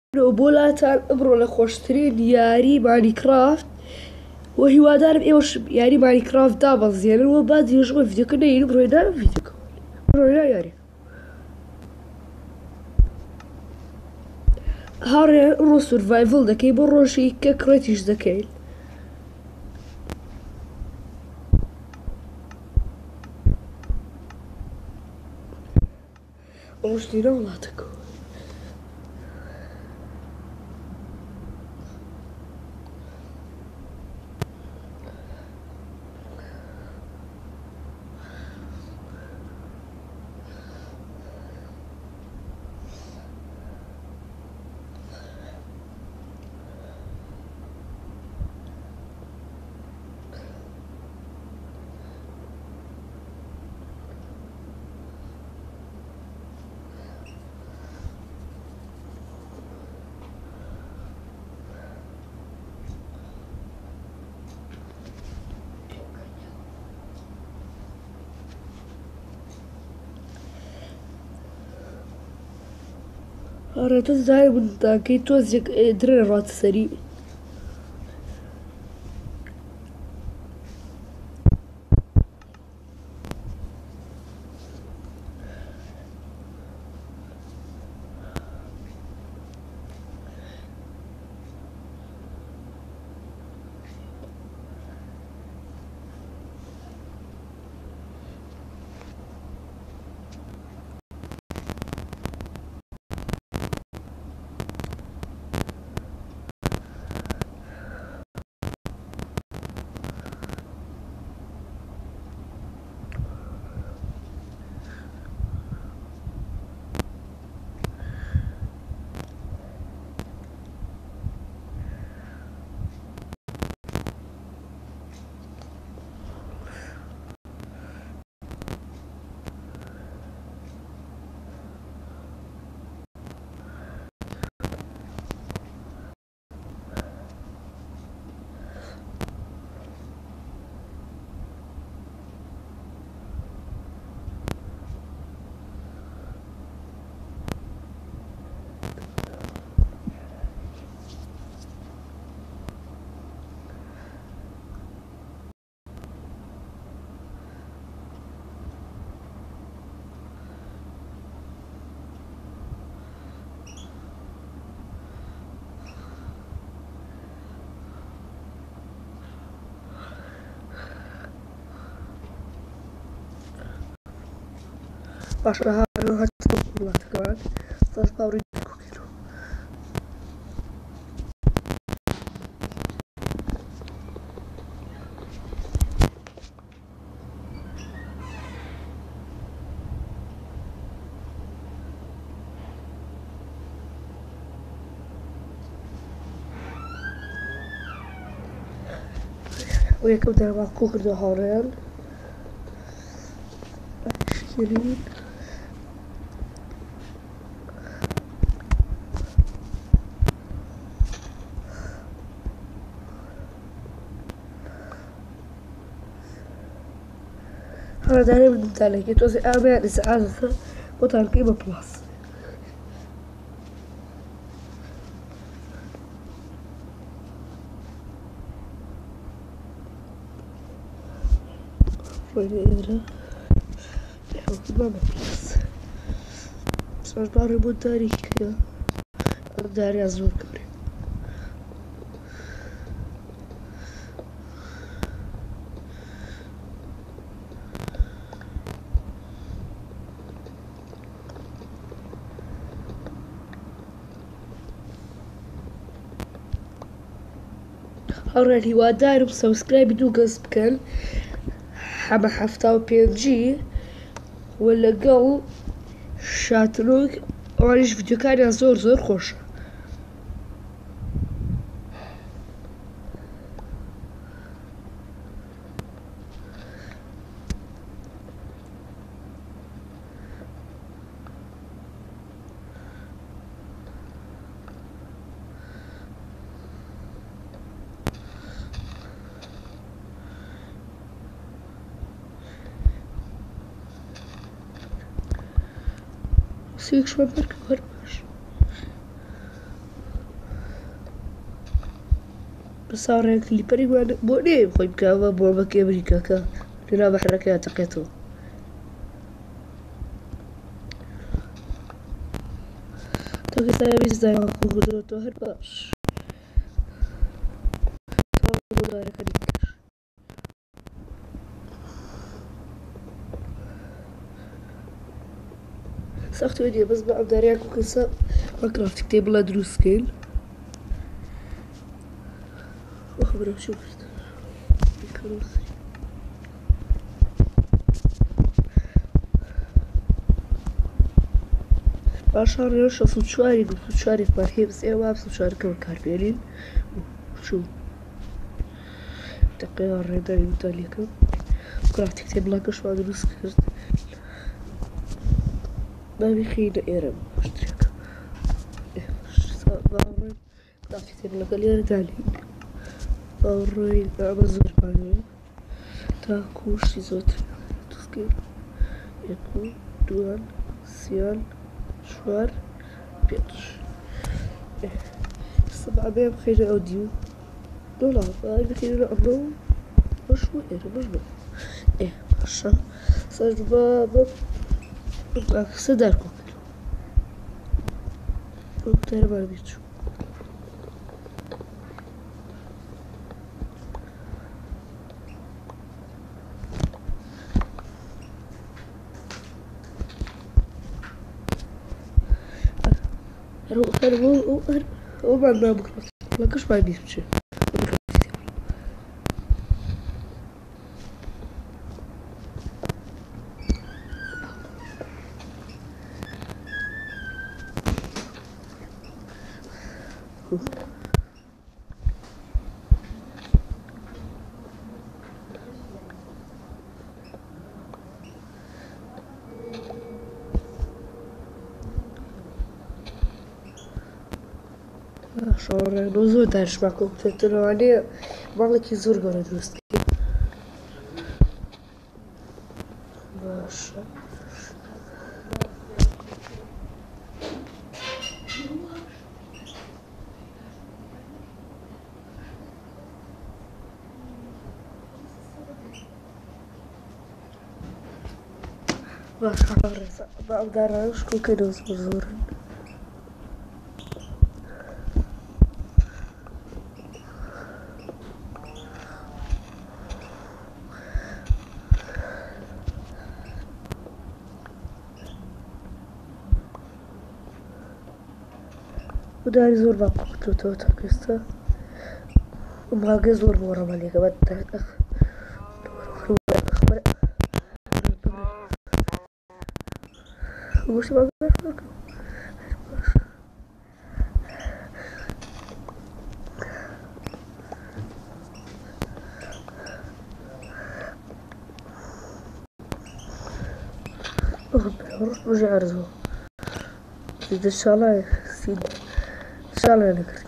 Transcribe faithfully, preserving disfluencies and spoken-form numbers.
بۆلاتان ئەمڕۆ لە خۆشترین یاری ماینکرافت و هیوادارم ئێوەش یاری ماینکرافت دابەزێنن و با دیێژمە ڤیدیۆکە نەگیرن ڕۆیدا ڤیدیۆکە ڕۆیدا یاری هاوڕێیان ئەمڕۆ سورڤایڤڵ دەکەین بۆ ڕۆژی کە کڕێتیش دەکەین ڕۆژتینە وڵاتەکە هاوڕێ تۆ زانای بوونتانکەی تۆزێک درێنە ڕاتە سەری باشە هاوڕێ هەچۆ وڵاتەکەمان سەس باوڕێی کۆکەیتەوە و یەکەم دەرەباز کۆ کردەوە هاوڕێیان شیرین هاوڕێ دارێ بنتانەکەی تۆزێ ئامیان ئیسعادەتە بۆتانکەی بە پڵاس ڕۆیدە ئێرە حەوتما بە پڵاس سەس باوڕێ بۆ تاریکەکە ئەم داریان زۆر گەورەیە هاوڕێن هیوادارم سەبسکرایبی دوو کەس بکەن حەمە هەفتا و پێنجی و لەگەڵ شاترۆک ئەوانیش ڤیدیۆکاریان زۆر زۆر خۆشە سویکشمان بەرکە وەرباش بس هاورێک لیپەری بۆ نێ خۆی بکەوە بۆ بەکێ بریکەکە لێرا بەحرەکە تەقێتەوە تۆکە ساویست داخودرێتەوە هەر باش دارەکە دیکەش سەخت وێ بەس بە ئەمداریان و کەسە بە کرافتی تێبڵە دروستکەین وەخبرە چی کرد پاشان ڕێوە شەست و چواری گفت و چوارێکمان هەیە بەس ئێوە هەفت و چوارەکە بەکاربێنین چوو دقیقا ڕێداری وتالیەکە کرافتی کتێبڵەکەشمان دروست کرد بابی خینە ئێرە باشترێکە باوەڕێن کرافتی کتێبڵەکە لێرە دانین باوەڕێن ئەمە زۆرمانوێن تاکوشتی زۆرتر دروستکەین یەک و دووان سێیان چوار پێنج ئێستا بابێ بخەینە ئەو دیو دۆڵا بابی بخەینە ئەمە و باش بۆ ئێرە باش بۆ ئێ باشە سەر بە بە ئاکسە دارکۆکەن بۆ قوتارە بابی چوو هەر ئەومان نابکڕێت لەکەش بابی بچێ شاڕێنەوە زۆر دانیشتمان کۆمپیۆتەرەوانەیە ماڵێکی زۆر گەورە دروستکەین باشە باشە ڕێزە بە ئەم دارانەش کۆکەینەوە زۆر زۆرن داری زۆر باکوتەوە تاکەستا ماگە زۆر بۆ ڕەمەلێکە بە گۆشتی باگەکە ڕۆژ عەرزەوە دەشاڵای سید شاڵە نەکرد